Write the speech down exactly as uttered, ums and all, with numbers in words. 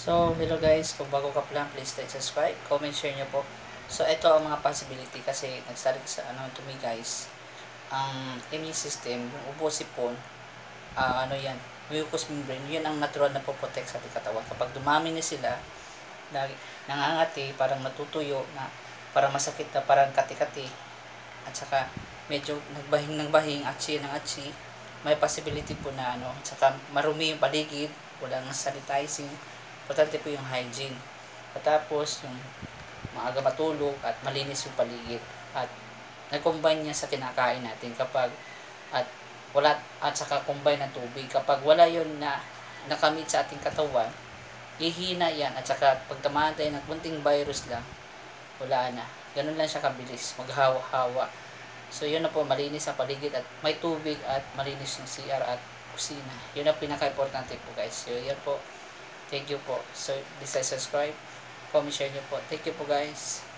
So, hello guys, kung bago ka pa lang, please like, subscribe, comment, share nyo po. So, ito ang mga possibility kasi nagsalit sa ano to me guys, ang immune system, yung ubo sipon, uh, ano yan, mucous membrane, yun ang natural na po protect sa ating katawan. Kapag dumami na sila, nangangati, parang natutuyo, na parang masakit na, parang kati-kati, at saka medyo nagbahing ng bahing, atsi ng atsi, may possibility po na ano, at saka marumi yung paligid, walang sanitizing. Importante po yung hygiene. Patapos yung maaga matulog at malinis yung paligid. At nag-combine niya sa kinakain natin kapag at wala at saka combine ng tubig. Kapag wala yon na nakamit sa ating katawan, hihina yan at saka pag tamaan tayo ng kunting virus lang, wala na. Ganun lang siya kabilis, maghawa-hawa. So yun na po, malinis ang paligid at may tubig at malinis yung C R at kusina. Yun ang pinaka-importante po guys. So yun po. Thank you po. So, please subscribe, comment, share nyo po. Thank you po guys.